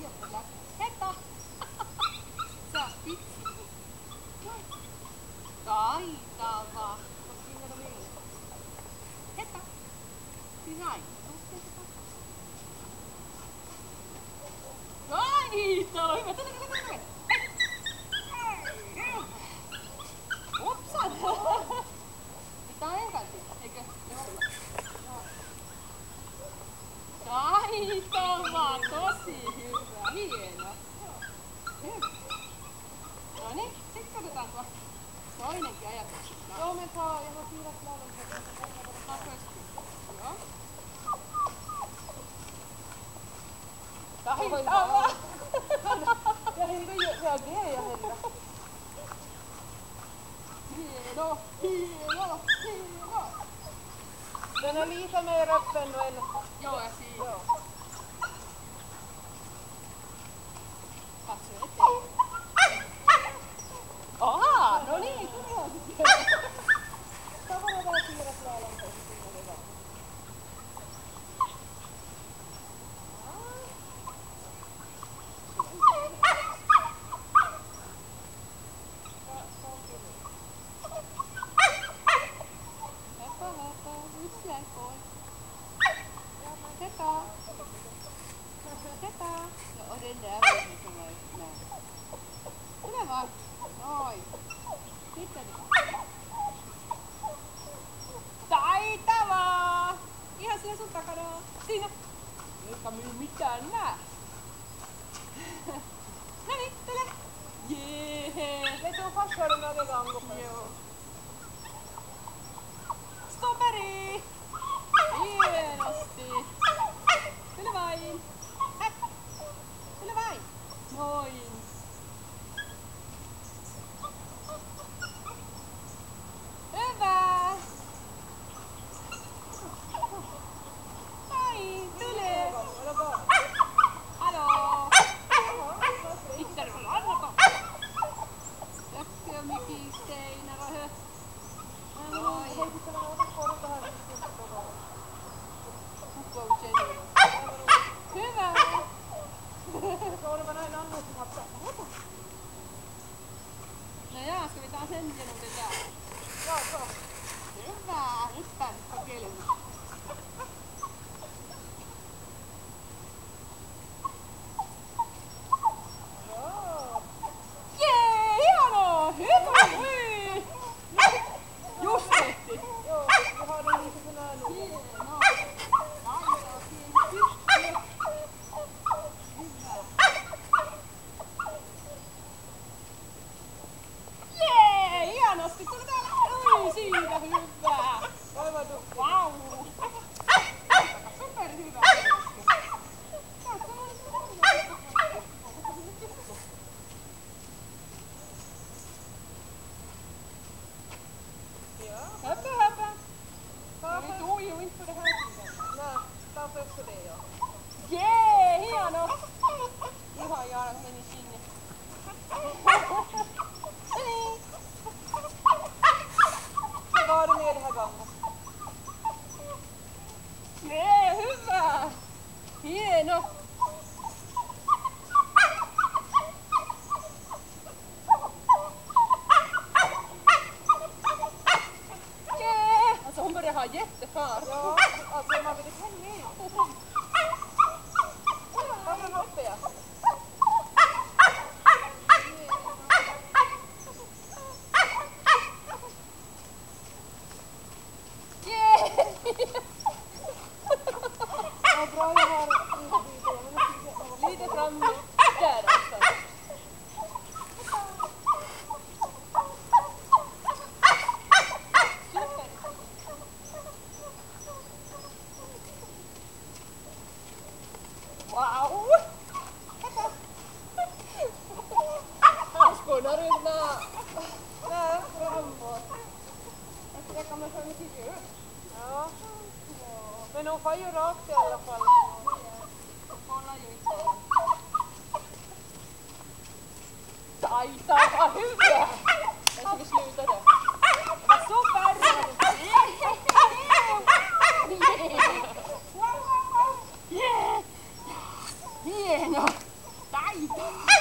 Jättebra. Hetta! Sä vitsi. Taitava. Hetta! Näin. Taitava. Hyvä. Upsan! Tää on enkantti, eikö? Taitava! Tosi hyvä. Hieno. Hyvä. No niin, sit katsotaan tuo toinenkin ajatus. Joo, me saa ja mä piirrät laulun. Joo. Taitava! Ja Hilda reagerar jag Hilda. Hieno, hieno, hieno. Den är lite mer öppen än... Joo, ja siinä. Joo. Katso eteen. Ahaa, no niin, tuli on sitten. Samalla vähän piirrät laulun. Och den där var lite mer nära. Tule vaan. Noin. Sitten. Taitavaa! Ihan siinä sun takana. Siinä. Eikä myy mitään nää. Noniin, tule. Jee. Me tog fast för den här gången. Joo. Stopperi! Hienosti. Tule vain. Tule vain. Noin. Hyvä. Ai, tule. Hallå. Inte det var annat. Tökkö Miki Steinar. Oi. Hyvä. No ja, ska vi ta sen genom det där? Ja, så. Hyvä. Nyt pääset kokeilemaan. Jee, hienoa! Hyvä! Hyi! Just tehty! Joo, vi har den lite för nära nu. Hienoa! Jee, hienosti! Tuli täällä! Oi, siinä hyvä! Aivan duktig. Vau! Superhyvä! Ja. Höpö, höpö! Vi tog ju inte på det här tiden. Nej, ta först för det ja. Jee, hieno! Ihan Jaaras meni sinne. Så var det ner det här gången. Jee, hyvä! Hieno! Jee! Alltså hon börjar ha jättefart. Ja, alltså man vill inte hänga. Ta den upp igen. Jee! Vad bra jag har Lite fram där alltså. Super! Wow! Han skånar runt. Nej, framåt. Jag tror jag kommer så mycket djur. Ja. Men hon får ju rakt i alla fall. Kolla ju inte. Taitava hyvä! Jag ska vi sluta där. Det var super! Yeah! Hieno! Tule